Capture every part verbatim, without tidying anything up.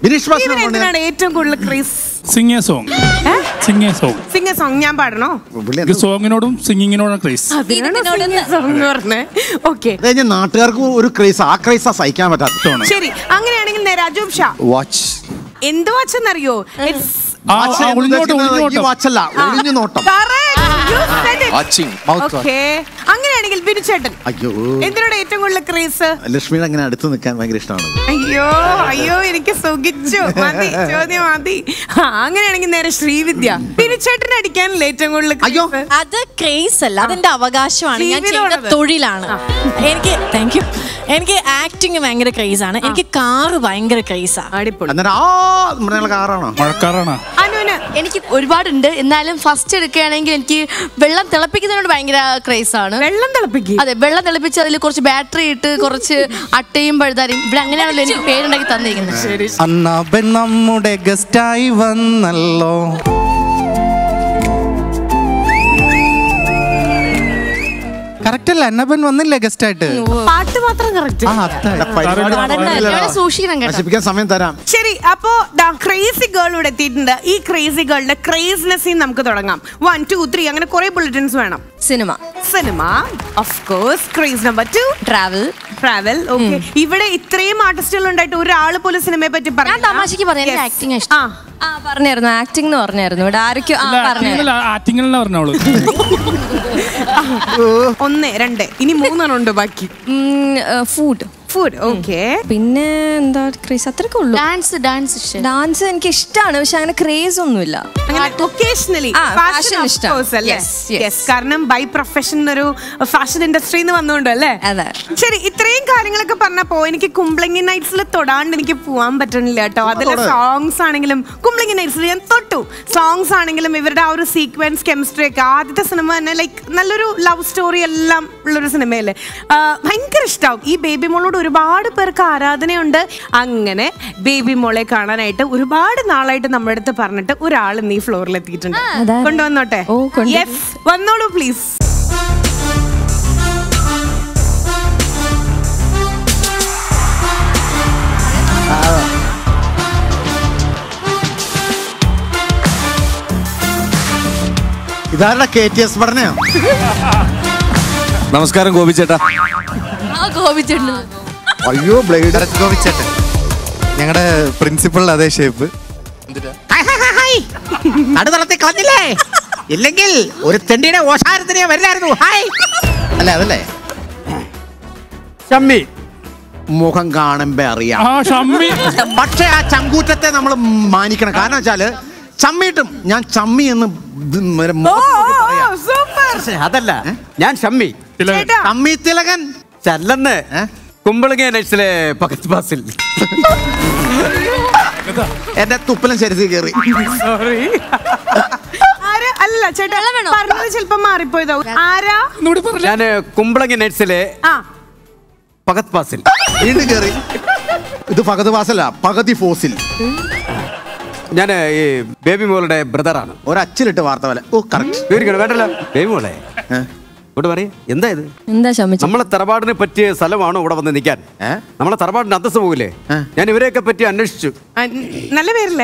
എന്തിനാണ് ഏറ്റവും കൂടുതൽ craze? Sing a song. Sing a song. Sing a song ഞാൻ പാടണോ? സോങ്ങിനോടും സിംഗിങ്ങിനോടും ക്രേസ്. നാട്ടുകാർക്ക് ഒരു ക്രേസ്, ആ ക്രേസ് സഹിക്കാൻ പറ്റാത്ത. ശരി, അങ്ങനെയാണെങ്കിൽ രാജൂബ് ഷാ വാച്ച്. എന്ത് വാച്ച് എന്നറിയോ? അങ്ങനെയാണെങ്കിൽ ബിനുചേട്ടൻ എന്തിനോട് ഏറ്റവും കൂടുതൽ ക്രേസ്? ലക്ഷ്മിയുടെ അങ്ങനെ അടുത്ത് നിൽക്കാൻ ഭയങ്കര ഇഷ്ടമാണ്. അയ്യോ അയ്യോ എനിക്ക് സുഖിച്ചു. മതി ചോദ്യം മതി. അങ്ങനെയാണെങ്കിൽ നേരെ ശ്രീവിദ്യ. ബിനുചേട്ടൻ അടിക്കാനല്ലേ ഏറ്റവും കൂടുതൽ? അയ്യോ അത് ക്രേസ് അല്ല, അതെന്റെ അവകാശമാണ്, ഞാൻ ചെയ്യുന്ന തൊഴിലാണ്. എനിക്ക് താങ്ക് യു. എനിക്ക് ആക്ടിങ് ഭയങ്കര ക്രേസ് ആണ്. എനിക്ക് കാറ് ഭയങ്കര ക്രേസാ. എനിക്ക് ഒരുപാടുണ്ട്. എന്നാലും ഫസ്റ്റ് എടുക്കുകയാണെങ്കിൽ എനിക്ക് വെള്ളം തിളപ്പിക്കുന്നതിനോട് ഭയങ്കര ക്രേസ് ആണ്. വെള്ളം തിളപ്പിക്കുക? അതെ, വെള്ളം തിളപ്പിച്ച് അതിൽ കുറച്ച് ബാറ്ററി ഇട്ട് കുറച്ച് അട്ടയും പഴുതാരിയും ഇവിടെ അങ്ങനെയാണല്ലോ എനിക്ക് പേരുണ്ടാക്കി തന്നിരിക്കുന്നത്. അന്നാബൻ നമ്മുടെ ഗസ്റ്റായി വന്നല്ലോ. കറക്റ്റ് അല്ല, അന്നപ്പൻ വന്നില്ലേ ഗസ്റ്റ് ആയിട്ട്? പാട്ട് മാത്രം കറക്റ്റ്. സമയം തരാം. ശരി, അപ്പോ ക്രേസി ഗേൾ ഇവിടെ എത്തിയിട്ടുണ്ട്. ഈ ക്രേസി ഗേളിന്റെ ക്രേസിനെസ് നമുക്ക് തുടങ്ങാം. വൺ ടു ത്രീ അങ്ങനെ കുറെ ബുള്ളറ്റിൻസ് വേണം. Cinema. Cinema of course. Craze number two travel. Travel okay. ഇവിടെ ഇത്രയും ആർട്ടിസ്റ്റുകൾ ഉണ്ടായിട്ട് ഒരാള് പോലും സിനിമയെ പറ്റി പറഞ്ഞു. ഞാൻ തമാശക്ക് പറഞ്ഞു ആക്ടിങ് ഇഷ്ടം. ആ പറഞ്ഞായിരുന്നു, ആക്ടിംഗ് എന്ന് പറഞ്ഞായിരുന്നു. ഇവിടെ ആരൊക്കെ പറഞ്ഞോളൂ. ഒന്ന് രണ്ട് ഇനി മൂന്നെണ്ണം ഉണ്ട് ബാക്കി. ഫുഡ്. Food okay. പിന്നെ എന്താ ക്രേസ്? അത്രയൊക്കെ ഉള്ളൂ. ഡാൻസ്. ഡാൻസ് ഡാൻസ് എനിക്ക് ഇഷ്ടമാണ്, പക്ഷെ അങ്ങനെ ക്രേസ് ഒന്നുമില്ല. കാരണം ബൈ പ്രൊഫഷൻ ഒരു ഫാഷൻ ഇൻഡസ്ട്രിന്ന് വന്നോണ്ട് അല്ലേ? ശരി, ഇത്രയും കാര്യങ്ങളൊക്കെ പറഞ്ഞപ്പോ എനിക്ക് കുംബ്ലിംഗ് നൈറ്റ്സിൽ തൊടാണ്ട് എനിക്ക് പോവാൻ പറ്റണില്ല കേട്ടോ. അതിലെ സോങ്സ് ആണെങ്കിലും കുംബ്ലിംഗ് നൈറ്റ്സിൽ ഞാൻ തൊട്ടു. സോങ്സ് ആണെങ്കിലും ഇവരുടെ ആ ഒരു സീക്വൻസ് കെമിസ്ട്രി ഒക്കെ ആദ്യത്തെ സിനിമ തന്നെ ലൈക്ക് നല്ലൊരു ലവ് സ്റ്റോറി എല്ലാം ഉള്ളൊരു സിനിമയല്ലേ. ഭയങ്കര ഇഷ്ടമാവും. ഈ ബേബി മോളോട് ഒരുപാട് പേർക്ക് ആരാധനയുണ്ട്. അങ്ങനെ ബേബി മോളെ കാണാനായിട്ട് ഒരുപാട് നാളായിട്ട് നമ്മുടെ അടുത്ത് പറഞ്ഞിട്ട് ഒരാൾ ഇന്ന് ഈ ഫ്ലോറിൽ എത്തിയിട്ടുണ്ട്. കൊണ്ടുവന്നോട്ടെ? യെസ്, വന്നോളൂ പ്ലീസ്. ഇതാരുടെ കെ ടി എസ് പഠനയോ? നമസ്കാരം ഗോപി ചേട്ടാ. ഗോപിച്ചേട്ടൻ. അയ്യോ ബ്ലേഡ്. ഗോപിച്ചേട്ടൻ ഞങ്ങളുടെ പ്രിൻസിപ്പളിന്റെ അതേ ഷേപ്പ്. നടുതളത്തിൽ കളഞ്ഞില്ലേ? ഇല്ലെങ്കിൽ ഒരു തെണ്ടിയുടെ ഓഷാരത്തിനെ വരില്ലായിരുന്നു. ഹായ് അല്ല അതല്ലേ ഷമ്മി. മുഖം കാണുമ്പോ അറിയാം. പക്ഷെ ആ ചങ്കൂറ്റത്തെ നമ്മൾ മാനിക്കണം. കാരണം വെച്ചാല് ചമ്മിയിട്ടും ഞാൻ ചമ്മി എന്ന് അതല്ല, ഞാൻ ഷമ്മി. ഷമ്മി തിലകൻ ചല്ലെന്ന് കുമ്പളങ്ങ നൈറ്റ്സിലെ പകത്ത് പാസിൽ എന്റെ തുപ്പലം ശരീരത്തിൽ കയറി. അല്ല ചേട്ടാ, പറഞ്ഞത് ചിലപ്പം മാറിപ്പോയതാവും. ആരാ? ഞാൻ കുമ്പളങ്ങ നൈറ്റ്സിലെ പകത്ത് പാസിൽ വീണ്ടും കയറി. ഇത് പകത് പാസല്ല, പകുതി ഫോസിൽ. ഞാൻ ഈ ബേബി മോളുടെ ബ്രദറാണ്. ഒരച്ചിലിട്ട് വാർത്ത പോലെ. ഓ കറക്റ്റ്. വേണ്ടല്ലോ ബേബി മോളെ ഇവിടെ പറയേ. എന്താ ഇത്? നമ്മളെ തറവാടിനെ പറ്റിയ സ്ഥലമാണോ ഇവിടെ വന്ന് നിൽക്കാൻ? നമ്മളെ തറവാടിന് അന്തസ് പോകില്ലേ? ഞാൻ ഇവരെയൊക്കെ പറ്റി അന്വേഷിച്ചു. നല്ല പേരല്ലേ?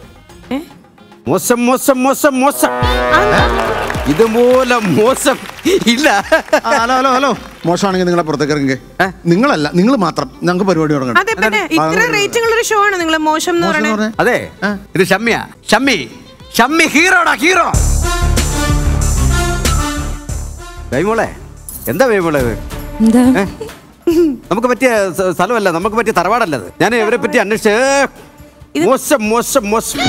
മോശം മോശം മോശം മോശം. ഇതുപോലെ മോശം ഇല്ല. ഹലോ ഹലോ ഹലോ മോശമാണെങ്കിൽ നിങ്ങളെ പുറത്തേക്ക് ഇറങ്ങി. നിങ്ങളല്ല, നിങ്ങൾ മാത്രം. ഞങ്ങൾക്ക് പരിപാടി തുടങ്ങണം. അതെ, ഇത് ഷമ്മിയാ. ഷമ്മി ഷമ്മി ഹീറോടാ, ഹീറോ. ബൈമോളെ എന്താ ബൈമോളെ ഇത്? നമുക്ക് പറ്റിയ സ്ഥലമല്ല, നമുക്ക് പറ്റിയ തറവാടല്ലത്. ഞാൻ ഇവരെ പറ്റി അന്വേഷിച്ച് മോശം മോശം മോശം.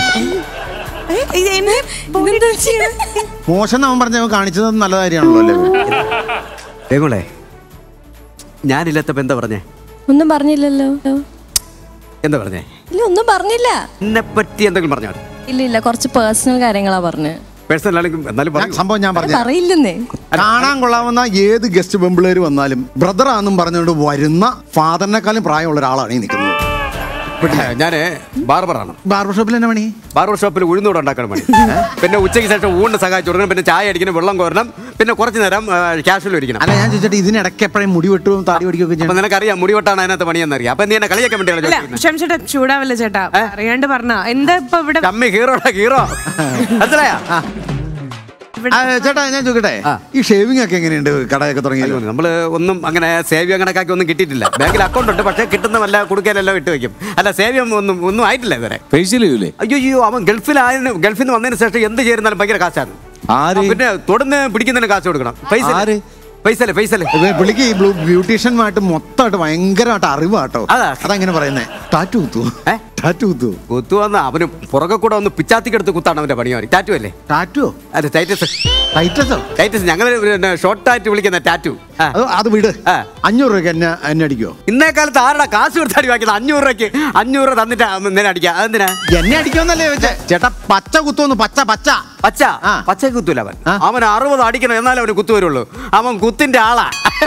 മോശം അവൻ പറഞ്ഞ കാണിച്ചത് നല്ല കാര്യമാണല്ലോ അല്ലേ? ബൈമോളെ ഞാനില്ലാത്തപ്പോ എന്താ പറഞ്ഞേ? ഒന്നും പറഞ്ഞില്ലല്ലോ. എന്താ പറഞ്ഞേ? ഇല്ല, ഒന്നും പറഞ്ഞില്ല. എന്നെ പറ്റി എന്തെങ്കിലും പറഞ്ഞോ? ഇല്ല ഇല്ല, കുറച്ച് പേഴ്സണൽ കാര്യങ്ങളാ പറഞ്ഞു. സംഭവം ഞാൻ പറഞ്ഞു അറിയില്ലെന്നേ. കാണാൻ കൊള്ളാവുന്ന ഏത് ഗസ്റ്റ് പെമ്പിളേര് വന്നാലും ബ്രദറാന്നും പറഞ്ഞുകൊണ്ട് വരുന്ന ഫാദറിനെക്കാളും പ്രായമുള്ള ഒരാളാണ് ഈ നിൽക്കുന്നത്. ഞാന് ബാർബറാണ്. ബാർബർ ഷോപ്പിൽ എന്നാ പണി? ബാർബർ ഷോപ്പിൽ ഉഴുന്നൂടെ ഉണ്ടാക്കണം പണി. പിന്നെ ഉച്ചയ്ക്ക് ശേഷം ഊണിന് സഹായിച്ചു കൊടുക്കണം, പിന്നെ ചായ അടിക്കണം, വെള്ളം കോരണം, പിന്നെ കുറച്ച് നേരം ക്യാഷ്വൽ ഇരിക്കണം. അല്ല ഞാൻ ചോദിച്ചിട്ട് ഇതിനിടയ്ക്ക് എപ്പോഴും മുടി വെട്ടും താടി പിടിക്കുകയൊക്കെ ചെയ്യണം. അപ്പൊ നിനക്കറിയാം മുടി വെട്ടാണ് അതിനകത്ത് പണിയെന്നറിയാം. അപ്പൊ നീ എന്നെ കളിയൊക്കെ വേണ്ടിയാണ് ചൂടാവല്ല ചേട്ടാ, അറിയാണ്ട് പറഞ്ഞ എന്താ ഇപ്പൊ ഇവിടെ ചമ്മി ഹീറോടാ ഹീറോ. മനസ്സിലായാ? ചേട്ടാ ഞാൻ ചോദിക്കട്ടെ, ഈ ഷേവിംഗ് ഒക്കെ എങ്ങനെയുണ്ട്? കടയൊക്കെ തുടങ്ങിയത് നമ്മള് ഒന്നും അങ്ങനെ സേവ്യം കണക്കാക്കി ഒന്നും കിട്ടിയിട്ടില്ല. ബാങ്കിൽ അക്കൗണ്ട് ഉണ്ട്, പക്ഷേ കിട്ടുന്ന വല്ല കുടുക്കലെല്ലാം ഇട്ട് വെക്കും. അല്ല സേവ്യം ഒന്നും ഒന്നും ആയിട്ടില്ല ഇതുവരെ. അയ്യോ അയ്യോ അവൻ ഗൾഫിലായ ഗൾഫിൽ നിന്ന് വന്നതിന് ശേഷം എന്ത് ചേരുന്നാലും ഭയങ്കര കാശാണ്. പിന്നെ തൊടുന്ന് പിടിക്കുന്നതിന് കാശ് കൊടുക്കണം. പൈസ പൈസല്ലേ പൈസല്ലേ പുള്ളിക്ക് ഈ ബ്യൂട്ടീഷ്യന്മായിട്ട് മൊത്തമായിട്ട് ഭയങ്കരമായിട്ട് അറിവാട്ടോ. അതങ്ങനെ പറയുന്നേ. ടാറ്റു കുത്തു ടാറ്റു കുത്തു കുത്തു വന്ന അവന് പുറകെ കൂടെ ഒന്ന് പിച്ചാത്തിക്കെടുത്ത് കുത്താണ് അവന്റെ പണിയാറി. ടാറ്റു അല്ലേ? ടാറ്റു അതെ ടൈറ്റസ്. ടൈറ്റസോ? ടൈറ്റസ് ഞങ്ങൾ ഷോർട്ട് ടാറ്റു വിളിക്കുന്ന ടാറ്റു. അത് വിട്. അഞ്ഞൂറ് രൂപയ്ക്ക് എന്നെ എന്നെ അടിക്കോ? ഇന്നേ കാലത്ത് ആരുടെ കാശ് കൊടുത്ത് അടി വാങ്ങിക്കുന്നത്? അഞ്ഞൂറ് രൂപയ്ക്ക് അഞ്ഞൂറ് രൂപ തന്നിട്ട് നിന്നെ അടിക്കാം. അതെന്തിനാ? എന്നെ അടിക്കാന്നല്ലേ ചോദിച്ചേ? ചേട്ടാ പച്ച കുത്തുവന്ന്. പച്ച പച്ച പച്ച പച്ച കുത്തൂല അവൻ. അവൻ അറുപത് അടിക്കണം എന്നാലും അവന് കുത്തു വരുള്ളൂ. അവൻ കുത്തിന്റെ ആളാ.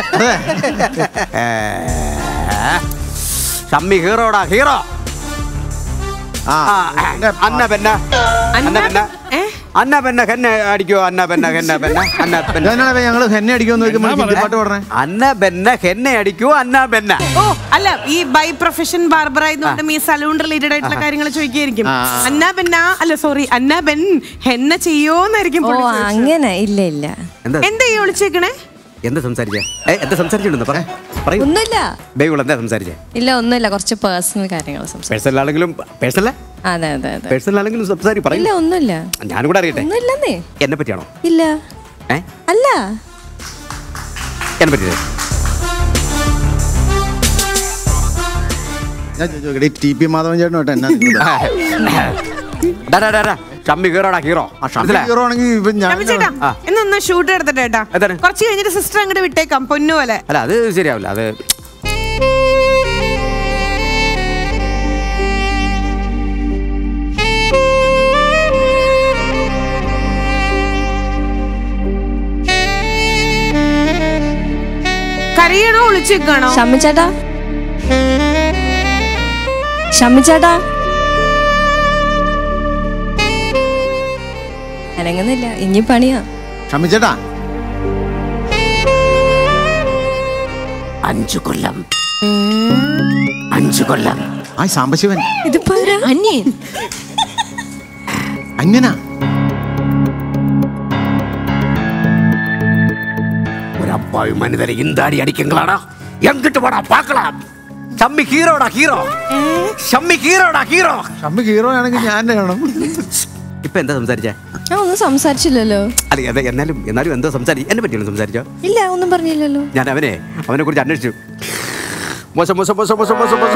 ഷമ്മി ഹീറോടാ ഹീറോ. അന്ന പെന്ന അന്ന പെന്ന അന്ന പെന്ന ഹെന്നെ അടിക്കോ? അന്ന പെന്ന ഹെന്ന പെന്ന അന്ന പെന്ന ഞങ്ങള് ഹെന്നെ അടിക്കുമെന്ന് പാട്ട് പറഞ്ഞേ. അന്ന പെന്ന ഹെന്നെ അടിക്കോ? അന്ന പെന്ന. ഓ അല്ല, ഈ ബൈ പ്രൊഫഷൻ ബാർബർ ആയതുകൊണ്ടും ഈ സലൂൺ റിലേറ്റഡ് ആയിട്ടുള്ള കാര്യങ്ങൾ ചോദിക്കായിരിക്കും. അന്ന പെന്ന അല്ല സോറി അന്ന ബെൻ ഹെന്ന ചെയ്യോന്നായിരിക്കും. അങ്ങനെ ഇല്ല ഇല്ല. എന്താ ഈ വിളിച്ചേക്കണേ? എന്താ സംസാരിച്ചേ? എന്താ സംസാരിച്ചിട്ടുണ്ടോ? ഒന്നുമില്ല. എന്താ സംസാരിച്ചേ? ഇല്ല ഒന്നുമില്ല, കുറച്ച് പേഴ്സണൽ കാര്യങ്ങൾ പേഴ്സണൽ ആണെങ്കിലും പേഴ്സണൽ അതെ അതെ അതെ പേഴ്സണൽ ആണെങ്കിലും സംസാരിക്കും. ഇല്ല ഒന്നുമില്ല. ഞാനും കൂടെ അറിയട്ടെ. ഒന്നുമില്ലെന്നേ. എന്നെ പറ്റിയാണോ? ഇല്ല അല്ല എന്നെ പറ്റിയത്. ഞാൻ ചോദിക്കട്ടെ, ടി പി മാധവൻ ചേട്ടനോട്ടെ എന്നാ ഷമ്മി ഹീറോടാ ഹീറോ. ഹീറോ ആണെങ്കിൽ എന്നൊന്ന് ഷൂട്ട് എടുത്തിട്ട് കുറച്ച് കഴിഞ്ഞിട്ട് സിസ്റ്റർ അങ്ങോട്ട് വിട്ടേക്കാം പൊന്നു പോലെ. അല്ല അത് ശരിയാവില്ല. അത് കരയണോ ഒളിച്ചേക്കാണോ? ഷമ്മിച്ചേട്ടാ ഷമ്മിച്ചേട്ടാ അനങ്ങുന്നില്ല. ഇനി പണിയാ. ഷമ്മിച്ചേട്ടാ അഞ്ചു കൊല്ലം അഞ്ചു കൊല്ലം ആ സാംബശിവൻ ഇത് അന്യൻ അന്യനാ. ഒരപ്പാവി മനുതരെ ഇന്താടി അടിക്കങ്ങളാണ്. എങ്കിട്ട് പോടാ പാക്കളാം. ഷമ്മി ഹീറോടാ ഹീറോ. ഷമ്മി ഹീറോടാ ഹീറോ. ഷമ്മി ഹീറോ ആണെങ്കിൽ ഞാൻ കാണും. ഇപ്പൊ എന്താ സംസാരിച്ചേ? ഞാൻ ഒന്നും സംസാരിച്ചില്ലല്ലോ. അതെ അതെ എന്നാലും എന്നാലും എന്തോ സംസാരിച്ചു. എന്നെ പറ്റിയൊന്നും സംസാരിച്ചോ? ഇല്ല ഒന്നും പറഞ്ഞില്ലല്ലോ. ഞാൻ അവനെ അവനെ കുറിച്ച് അന്വേഷിച്ചു. മോശം മോശം മോശം മോശം മോശം മോശം.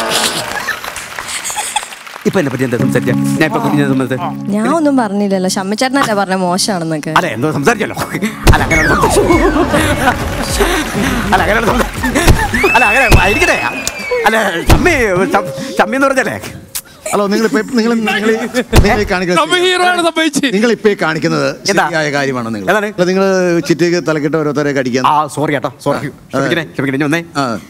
ഇപ്പൊ എന്നെ പറ്റി എന്താ സംസാരിച്ച? ഞാൻ ഇപ്പൊ കുഞ്ഞിനെ സംബന്ധിച്ച് ഞാൻ ഒന്നും പറഞ്ഞില്ലല്ലോ. ഷമ്മിച്ചേട്ടനല്ലേ പറഞ്ഞ മോശമാണെന്നൊക്കെ. അല്ല എന്തോ സംസാരിച്ചല്ലോ. അല്ല അങ്ങനെ അല്ല അങ്ങനെ അല്ല അങ്ങനെ ആയിരിക്കട്ടെ. അല്ല ഷമ്മി ഷമ്മി എന്ന് പറഞ്ഞല്ലേ. ഹലോ നിങ്ങൾ നിങ്ങൾ നിങ്ങൾ കാണിക്കുന്നത് നിങ്ങൾ ഇപ്പൊ കാണിക്കുന്നത് ശരിയായ കാര്യമാണോ? നിങ്ങൾ നിങ്ങൾ ചിറ്റയ്ക്ക് തലക്കെട്ട് ഓരോരുത്തരെ അടിക്കാൻ. ആ സോറി കേട്ടോ സോറി. ക്ഷമിക്കണേ വന്നേ.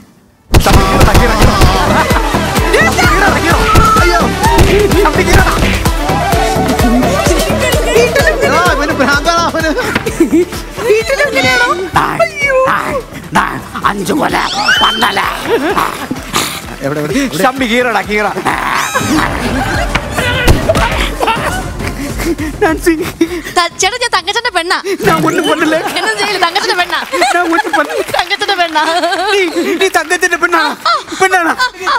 അഞ്ചു കൊല പന്നല ഷമ്മി ഹീറോടാ ഹീറോ. ചേട്ടാ ഞാൻ തങ്കച്ചന്റെ പെണ്ണാ. തങ്കച്ചന്റെ പെണ്ണാ. തങ്കച്ചന്റെ പെണ്ണാ. നീ തങ്കച്ചന്റെ പെണ്ണാ പെണ്ണാണ്.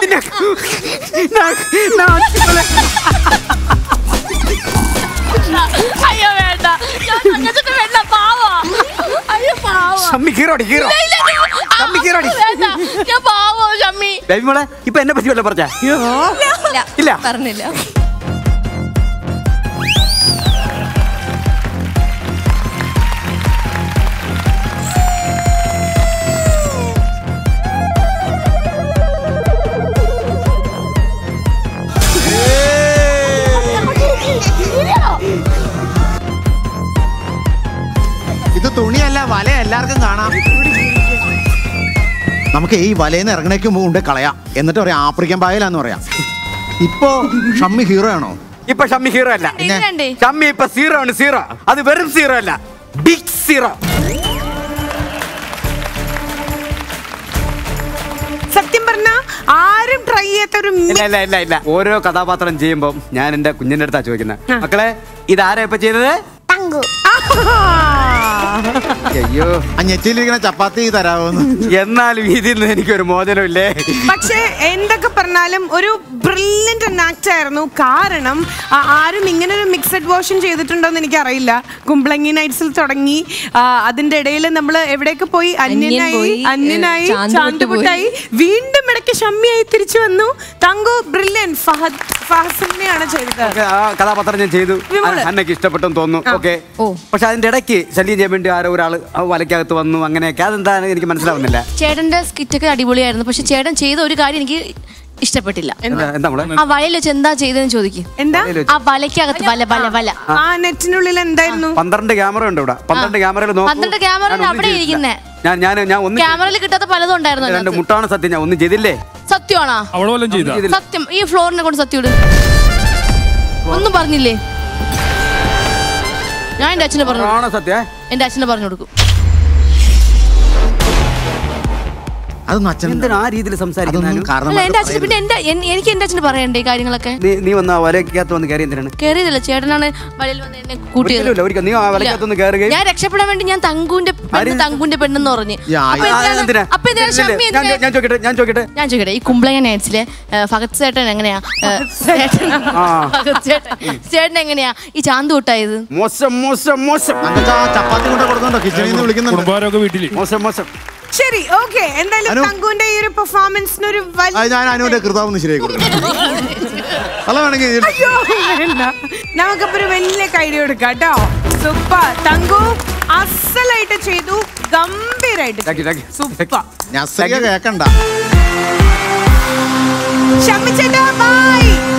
അയ്യോ വേണ്ട, ഞാൻ തങ്കച്ചന്റെ പെണ്ണ പാവാ. അയ്യോ പാവാ. ഷമ്മി ഹീറോടി ഹീറോ. ഷമ്മി ഹീറോടി വേണ്ട, ഞാൻ പാവോ ഷമ്മി. ബേബി മോളെ ഇപ്പൊ എന്നെ പറ്റി വല്ല പറഞ്ഞ? ഇല്ല പറഞ്ഞില്ല. ഇത് തുണിയല്ല വല എല്ലാവർക്കും കാണാം. നമുക്ക് ഈ വലയിന്ന് ഇറങ്ങണേക്ക് മുമ്പ് കൊണ്ട് കളയാം, എന്നിട്ട് പറയാം ആഫ്രിക്കൻ പായലാന്ന് പറയാം. ഇപ്പൊ ഷമ്മി ഹീറോ ആണോ? ഇപ്പൊ ഷമ്മി ഹീറോ അല്ല, ഷമ്മി ഇപ്പൊ സീറോ ആണ്. സീറോ അത് വെറും സീറോ അല്ല, ബിഗ് സീറോ. സത്യം പറഞ്ഞ ആരും ട്രൈ ചെയ്യാത്ത ഒരു ഇല്ല ഇല്ല ഇല്ല ഓരോ കഥാപാത്രം ചെയ്യുമ്പോ ഞാൻ എന്റെ കുഞ്ഞിന്റെ അടുത്താ ചോദിക്കുന്നത്, മക്കളെ ഇതാരാ ഇപ്പൊ ചെയ്തത്? അയ്യോ ഞെറ്റിയിലിരിക്കുന്ന ചപ്പാത്തി തരാമെന്ന്. എന്നാലും ഇതിൽ നിന്ന് എനിക്കൊരു മോചനമില്ലേ. പക്ഷേ എന്തൊക്കെ പറഞ്ഞാലും ഒരു ബ്രില്യന്റ് ആക്ട് ആയിരുന്നു. കാരണം ആരും ഇങ്ങനെ ഒരു മിക്സഡ് വേർഷൻ ചെയ്തിട്ടുണ്ടോന്ന് എനിക്കറിയില്ല. കുംബ്ലങ്ങി നൈറ്റ്സിൽ തുടങ്ങി അതിന്റെ ഇടയിൽ നമ്മൾ എവിടേക്ക് പോയി, അന്യനായി അന്യനായി ചാന്തുപുട്ടായി, വീണ്ടും ഇടയ്ക്ക് ഷമ്മിയായി തിരിച്ചു വന്നു. തങ്കു ബ്രില്യന്റ്. ഫഹദ് ഫഹസിനെയാണ് ചെയ്തത്. ആ കഥാപാത്രം ഞാൻ ചെയ്തു, അന്നയ്ക്ക് ഇഷ്ടപ്പെട്ടെന്ന് തോന്നുന്നു. ഓക്കെ, പക്ഷെ അതിന്റെ ഇടയ്ക്ക് ശല്യം ചെയ്യാൻ വേണ്ടി ആരോ ഒരാൾ വലക്കകത്ത് വന്നു, അങ്ങനെയൊക്കെ. അതെന്താണ് എനിക്ക് മനസ്സിലാവുന്നില്ല. ചേട്ടന്റെ സ്കിറ്റൊക്കെ അടിപൊളിയായിരുന്നു, പക്ഷെ ചേട്ടൻ ചെയ്ത ഒരു കാര്യം എനിക്ക് ഇഷ്ടപ്പെട്ടില്ല. ആ വലയിൽ വെച്ച് എന്താ ചെയ്തതെന്ന് ചോദിക്കും. എന്താ ആ വലക്കകത്ത് വല വല വല ആ നെറ്റിനുള്ളിൽ എന്തായിരുന്നു? പന്ത്രണ്ട് ക്യാമറ ഉണ്ട് ഇവിടെ. പന്ത്രണ്ട് ക്യാമറയിൽ പന്ത്രണ്ട് ക്യാമറ അവിടെ ഇരിക്കുന്നേ. ഞാൻ ഞാൻ ഞാൻ ഒന്ന് ക്യാമറയിൽ കിട്ടാത്ത പലതും ഉണ്ടായിരുന്നു. രണ്ട് മുട്ടാണ് സത്യം, ഞാൻ ഒന്നും ചെയ്തില്ലേ. സത്യമാണോ? സത്യം. ഈ ഫ്ലോറിനെ കൊണ്ട് സത്യം ഇടും. ഒന്നും പറഞ്ഞില്ലേ? ഞാൻ എന്റെ അച്ഛനെ പറഞ്ഞു. സത്യം എന്റെ അച്ഛനെ പറഞ്ഞു കൊടുക്കും. എന്തിനാ ആ രീതിയിൽ സംസാരിക്കുന്നത്? പിന്നെ എന്റെ എനിക്ക് എന്റെ അച്ഛന് പറയണ്ടേ ഈ കാര്യങ്ങളൊക്കെ? നീ വന്ന വലക്കകത്ത് വന്ന് കയറി എന്തിനാണ്? കയറിയതല്ല, ചേട്ടനാണ് വലയിൽ വന്ന് എന്നെ കൂട്ടിയത്. ഞാൻ രക്ഷപ്പെടാൻ വേണ്ടി ഞാൻ തങ്കുവിന്റെ തങ്കുവിന്റെ പെണ്ണെന്ന് പറഞ്ഞു. ഞാൻ ചോദിക്കട്ടെ ഞാൻ ചോദിക്കട്ടെ ഈ കുംബ്ലങ്ങ നൈറ്റ്സിലെ ഫഹദ് ചേട്ടൻ എങ്ങനെയാ? ചേട്ടൻ എങ്ങനെയാ ഈ ചാന്ത് കൂട്ടായത്? മോശം മോശം മോശം. ചപ്പാത്തി കൊണ്ട് കൊടുക്കുന്നുണ്ടോ? കിച്ചണിൽ നിന്ന് വിളിക്കുന്നുണ്ട്. മോശം മോശം. ശരി, ഓക്കെ. എന്തായാലും തങ്കുവിന്റെ ഈ ഒരു പെർഫോമൻസിന് ഒരു ഞാൻ അനുവിന്റെ കൃതാവൊന്ന് ശരിയായി നമുക്കപ്പോ ഒരു വലിയ കൈഡി കൊടുക്കാം കേട്ടോ. സൂപ്പർ തങ്കു, അസലായിട്ട് ചെയ്തു, ഗംഭീരായിട്ട്. സൂപ്പർ. കേക്കണ്ട. ഷമ്മി ചേട്ടാ ബൈ.